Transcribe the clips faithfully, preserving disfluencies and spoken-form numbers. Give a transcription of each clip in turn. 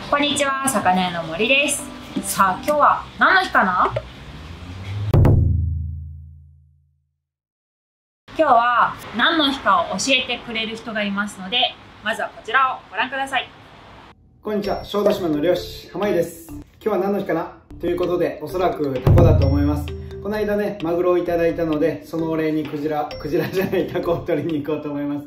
こんにちは、魚屋の森です。さあ、今日は何の日かな？今日は何の日かを教えてくれる人がいますので、まずはこちらをご覧ください。 こんにちは、小豆島の漁師浜井です。今日は何の日かなということで、おそらくタコだと思います。この間ね、マグロをいただいたので、そのお礼にクジラクジラじゃないタコを取りに行こうと思います。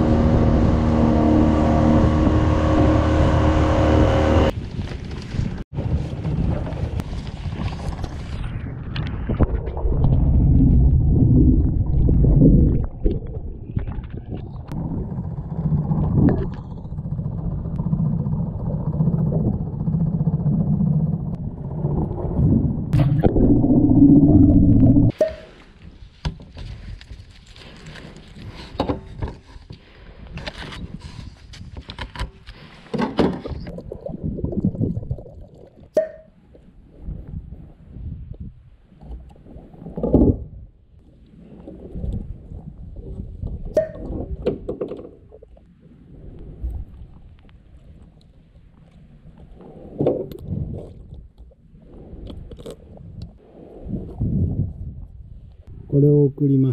これを送ります。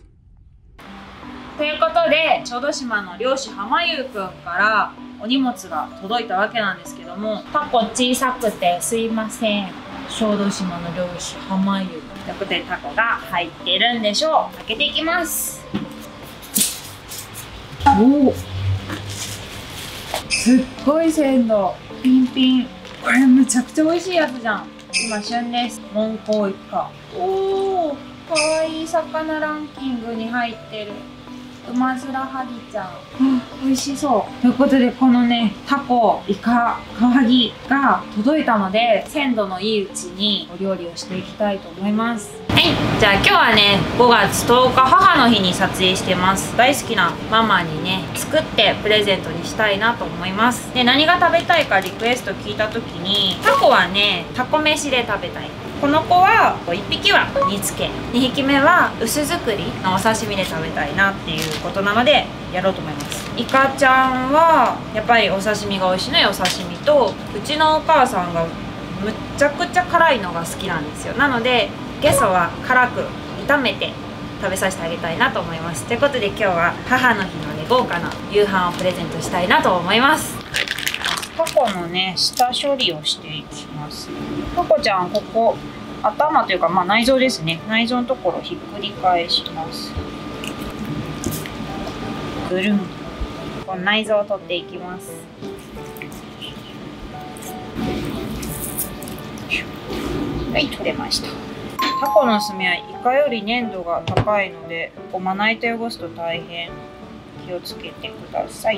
ということで、小豆島の漁師浜優くんからお荷物が届いたわけなんですけども、タコ小さくてすいません。小豆島の漁師浜優ということでタコが入ってるんでしょう。開けていきます。おお、すっごい鮮度ピンピン。これむちゃくちゃ美味しいやつじゃん。今旬です。モンコウイカ。おお、かわいい魚ランキングに入ってるウマヅラハギちゃん、うん、美味しそう。ということで、このねタコ、イカ、カワハギが届いたので、鮮度のいいうちにお料理をしていきたいと思います。はい、じゃあ今日はねごがつとおか母の日に撮影してます。大好きなママにね作ってプレゼントにしたいなと思います。で、何が食べたいかリクエスト聞いた時に、タコはねタコ飯で食べたい、この子はいっぴきは煮付け、にひきめは薄作りのお刺身で食べたいなっていうことなのでやろうと思います。イカちゃんはやっぱりお刺身が美味しいのよ。お刺身と、うちのお母さんがむっちゃくちゃ辛いのが好きなんですよ。なのでゲソは辛く炒めて食べさせてあげたいなと思います。ということで、今日は母の日のね豪華な夕飯をプレゼントしたいなと思います。タコのね下処理をしていきます。タコちゃん、ここ頭というか、まあ内臓ですね。内臓のところをひっくり返します。ぐるん。この内臓を取っていきます。はい、取れました。タコの炭はイカより粘度が高いので、こうまな板汚すと大変気をつけてください。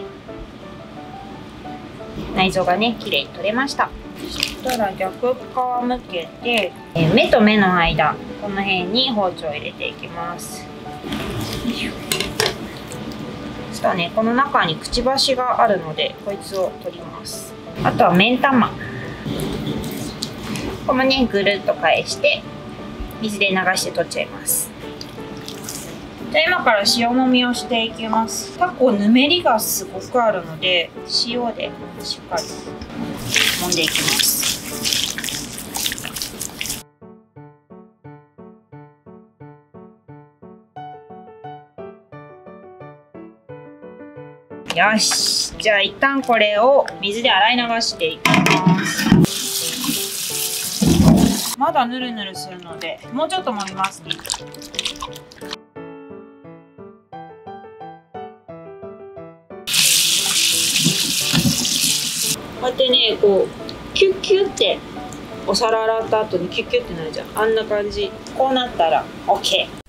内臓がね綺麗に取れました。そしたら逆側向けて、え目と目の間、この辺に包丁を入れていきます。そしたらね、この中にくちばしがあるのでこいつを取ります。あとは目ん玉、このねぐるっと返して水で流して取っちゃいます。じゃあ今から塩もみをしていきます。タコぬめりがすごくあるので、塩でしっかり揉んでいきます。よし、じゃあ一旦これを水で洗い流していきます。まだヌルヌルするのでもうちょっと揉みますね。こうやってね、こうキュッキュッってお皿洗った後にキュッキュッってなるじゃん。あんな感じ。こうなったら オーケー。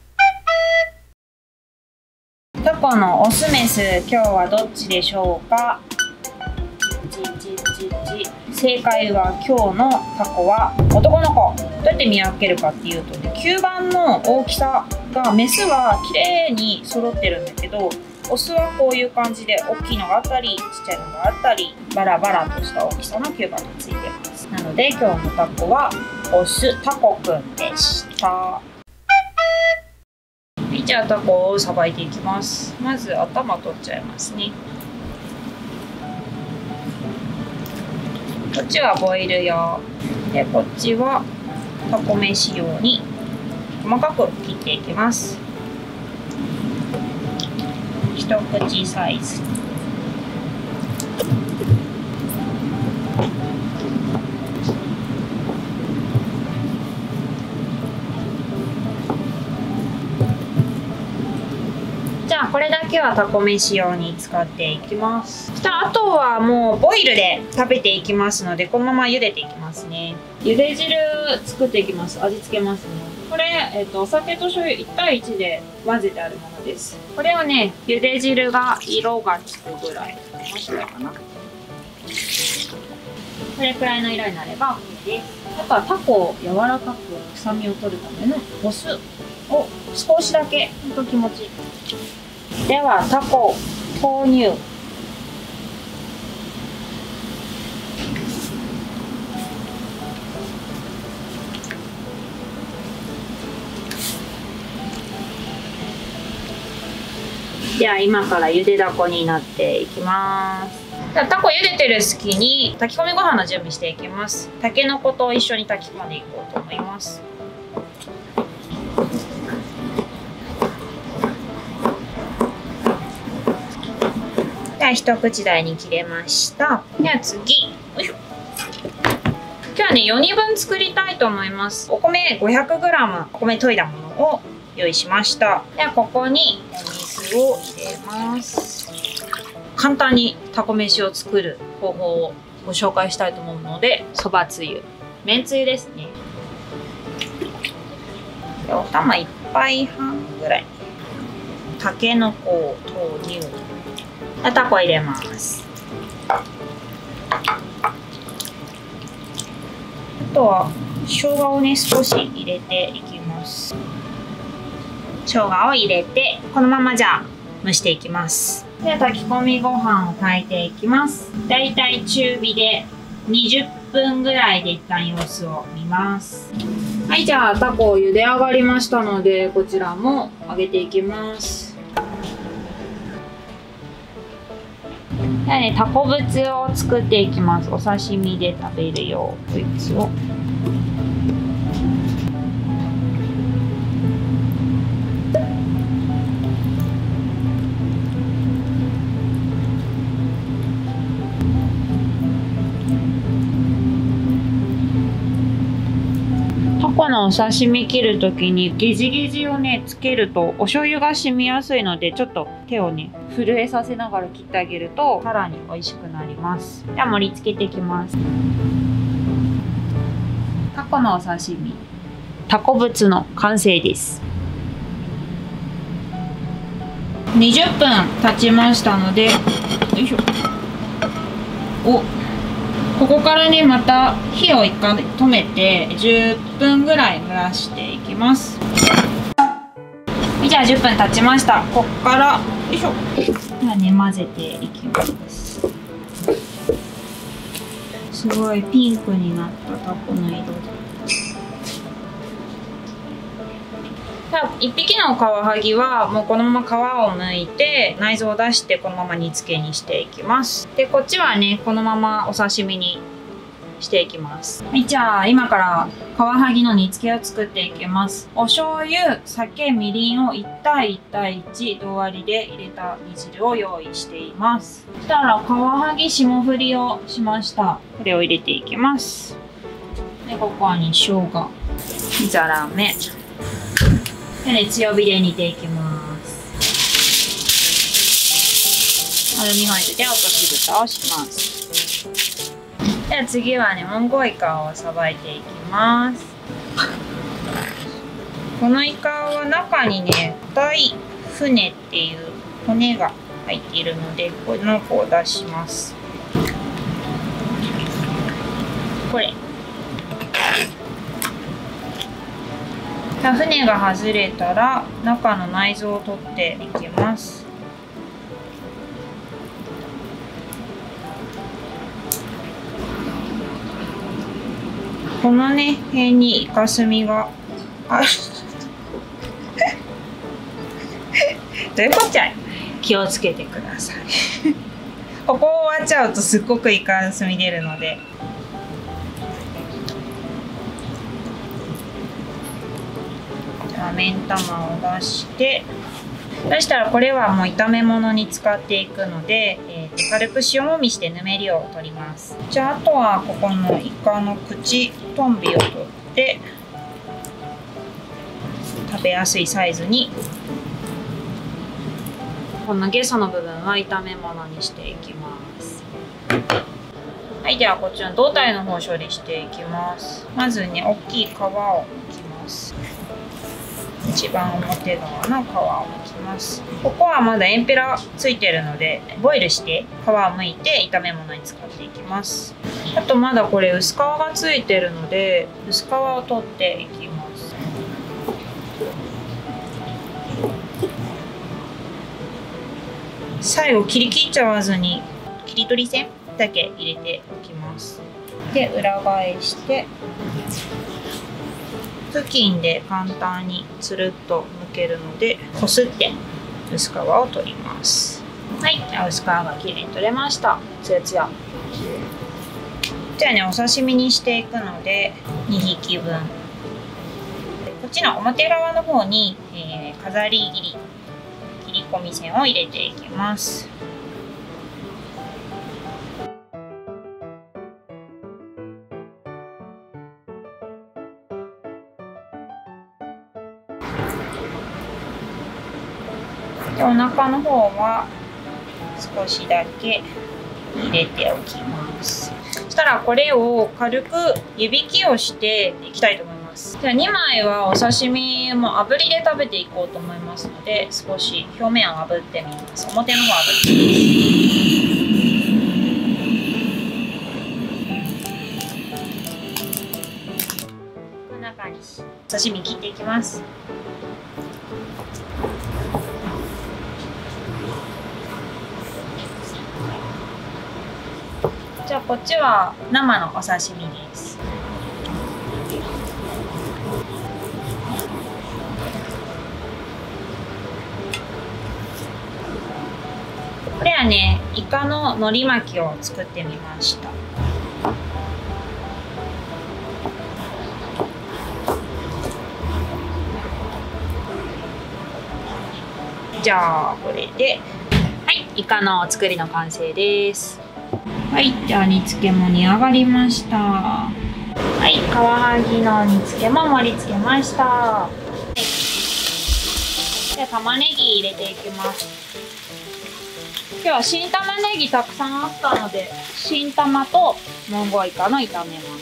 タコのオスメス、今日はどっちでしょうか？じじじじ正解は、今日のタコは男の子。どうやって見分けるかっていうとね、吸盤の大きさが、メスは綺麗に揃ってるんだけど、オスはこういう感じで大きいのがあったりちっちゃいのがあったり、バラバラとした大きさの吸盤がついてます。なので今日のタコはオスタコくんでした。はい、じゃあタコをさばいていきます。まず頭取っちゃいますね。 こっちはボイル用で、こっちはタコ飯用に細かく切っていきます。一口サイズ。じゃあこれだけはタコ飯用に使っていきます。そしたらあとはもうボイルで食べていきますので、このまま茹でていきますね。茹で汁作っていきます。味付けますね。これ、えっと、お酒と醤油いち対いちで混ぜてあるものです。これをね、茹で汁が色がつくぐらい、もしくはかな。これくらいの色になれば OK です。あとはタコを柔らかく臭みを取るためのお酢を少しだけ、ほんと気持ちいい。ではタコ投入。では今からゆでだこになっていきます。じゃあタコ茹でてる隙に炊き込みご飯の準備していきます。たけのこと一緒に炊き込んでいこうと思います。では一口大に切れました。では次、よいしょ。今日はねよにんぶん作りたいと思います。お米 ごひゃくグラム、お米研いだものを用意しました。ではここにお水を入れます。簡単にタコ飯を作る方法をご紹介したいと思うので、そばつゆ、めんつゆですね。でお玉いっぱいはんぐらい。たけのこを投入。タコ入れます。あとは生姜をね少し入れていきます。生姜を入れてこのままじゃあ蒸していきます。では炊き込みご飯を炊いていきます。だいたい中火でにじゅっぷんぐらいで一旦様子を見ます。はい、じゃあタコ茹で上がりましたので、こちらも揚げていきます。ではね、タコぶつを作っていきます。お刺身で食べるようこいつを。タコのお刺身切るときにゲジゲジをねつけるとお醤油が染みやすいので、ちょっと手をね震えさせながら切ってあげるとさらに美味しくなります。では盛り付けていきます。タコのお刺身、タコぶつの完成です。にじゅっぷん経ちましたので、よいしょ。お、ここからねまた火を一回止めてじゅっぷんぐらい蒸らしていきます。じゃあじゅっぷん経ちました。ここからよいしょ。ではね混ぜていきます。すごいピンクになったタコの色で。いっぴきのカワハギはもうこのまま皮を剥いて内臓を出してこのまま煮付けにしていきます。でこっちはねこのままお刺身にしていきます。はい、じゃあ今からカワハギの煮付けを作っていきます。お醤油、酒、みりんをいち対いち対いち同割りで入れた煮汁を用意しています。そしたらカワハギ霜降りをしました。これを入れていきます。でここに生姜、ざらめで、ね、強火で煮ていきます。アルミホイルで落とし蓋をします。では次はねモンゴウイカをさばいていきます。このイカは中にね大船っていう骨が入っているので、この子を出します。これ船が外れたら中の内臓を取っていきます。このね辺にイカスミがあるどういうこっちゃい、気をつけてくださいここ終わっちゃうとすっごくイカスミ出るので、 今目ん玉を出して、そしたらこれはもう炒め物に使っていくので、えー、と軽く塩もみしてぬめりを取ります。じゃああとはここのイカの口トンビを取って食べやすいサイズに、このゲソの部分は炒め物にしていきます。はい、ではこっちの胴体の方を処理していきます。まずね、大きい皮を剥きます。一番表側の皮を剥きます。ここはまだエンペラついてるので、ボイルして皮を剥いて炒め物に使っていきます。あとまだこれ薄皮がついてるので、薄皮を取っていきます。最後切り切っちゃわずに切り取り線だけ入れておきます。で、裏返して布巾で簡単につるっと剥けるので、こすって薄皮を取ります。はい、薄皮がきれいに取れました。つやつや。じゃあね、お刺身にしていくのでにひきぶん、こっちの表側の方に、えー、飾り切り切り込み線を入れていきます。で、お腹の方は少しだけ入れておきます。そしたらこれを軽く湯引きをしていきたいと思います。じゃあにまいはお刺身も炙りで食べていこうと思いますので、少し表面を炙ってみます。表の方を炙ってこんな感じ。刺身切っていきます。じゃあこっちは生のお刺身です。これはね、イカの海苔巻きを作ってみました。じゃあこれで、はい、イカのお作りの完成です。はい、じゃあ煮付けも煮上がりました。はい、カワハギの煮付けも盛り付けました。はい、じゃあ玉ねぎ入れていきます。今日は新玉ねぎたくさんあったので、新玉とモンゴウイカの炒め物、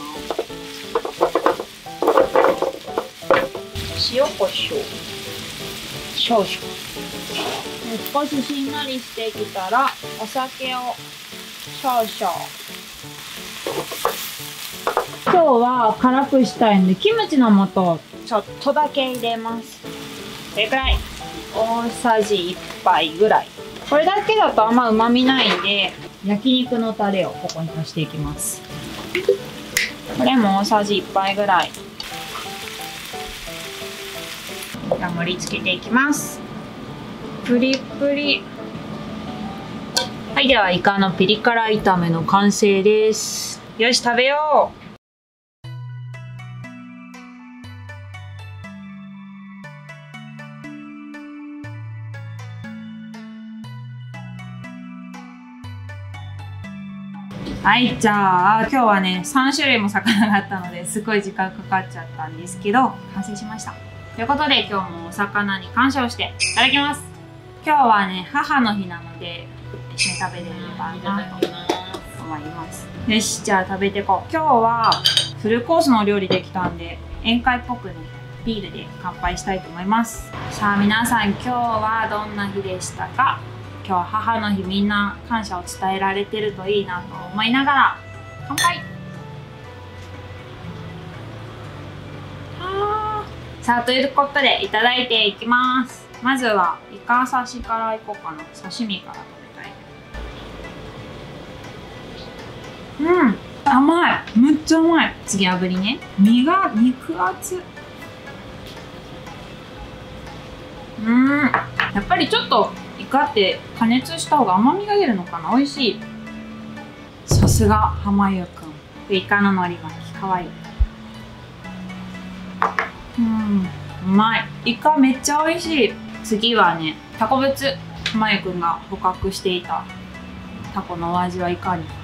塩コショウ少々、少ししんなりしてきたらお酒を少々。今日は辛くしたいのでキムチの素をちょっとだけ入れます。これくらい、大さじいっぱいぐらい。これだけだとあんまうまみないんで、焼肉のタレをここに足していきます。これも大さじいっぱいぐらい。盛り付けていきます。プリプリ。はい、ではイカのピリ辛炒めの完成です。よし、食べよう。はい、じゃあ今日はねさんしゅるいも魚があったのですごい時間かかっちゃったんですけど完成しました。ということで今日もお魚に感謝をしていただきます。今日はね母の日なので一緒に食べれればなと思います。よし、じゃあ食べていこう。今日はフルコースのお料理できたんで宴会っぽくねビールで乾杯したいと思います。さあ皆さん、今日はどんな日でしたか？今日は母の日、みんな感謝を伝えられてるといいなと思いながら乾杯。さあということでいただいていきます。まずはイカ刺しからいこうかな。刺身から食べたい。うん、甘い、むっちゃ甘い。次炙りね。身が肉厚。うん、やっぱりちょっとイカって加熱した方が甘みが出るのかな。美味しい。さすが浜湯くん。イカの海苔巻きかわいい。うん、 うまい。イカめっちゃ美味しい。次はね、タコブツ。まゆくんが捕獲していたタコのお味はいかに。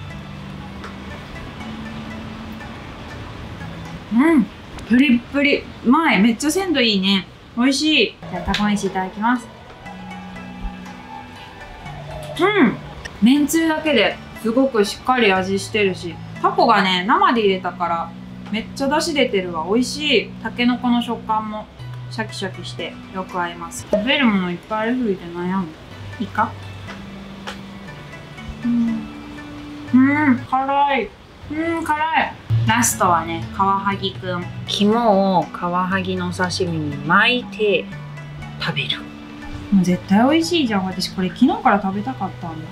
うん、プリップリ。うまい。めっちゃ鮮度いいね。美味しい。じゃあタコ飯いただきます。うん、めんつゆだけですごくしっかり味してるし、タコがね生で入れたからめっちゃ出汁出てるわ。美味しい。たけのこの食感もシャキシャキしてよく合います。食べるものいっぱいありすぎて悩む。イカ、うん、うん、辛い。うん、辛い。ラストはね、カワハギくん。肝をカワハギの刺身に巻いて食べる。もう絶対美味しいじゃん。私これ昨日から食べたかったんだ。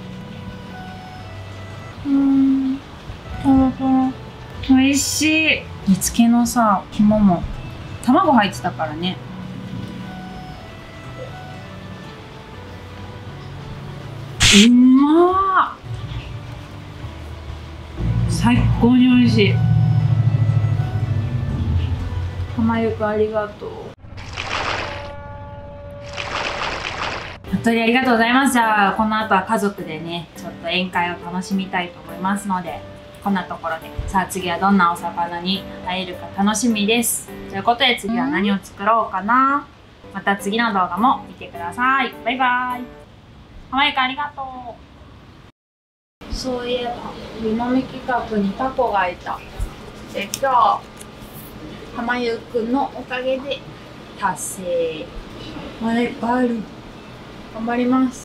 うーん、とろとろ。美味しい。煮付けのさ、肝も卵入ってたからね。うまー。最高に美味しい。浜ゆくありがとう。本当にありがとうございます。じゃあこの後は家族でね、ちょっと宴会を楽しみたいと思いますので、こんなところで、さあ次はどんなお魚に会えるか楽しみです。ということで次は何を作ろうかな。また次の動画も見てください。バイバイ。浜ゆくありがとう。そういえば湯飲み企画にタコがいた。で今日浜ゆくんのおかげで達成。まだいっぱいある。頑張ります。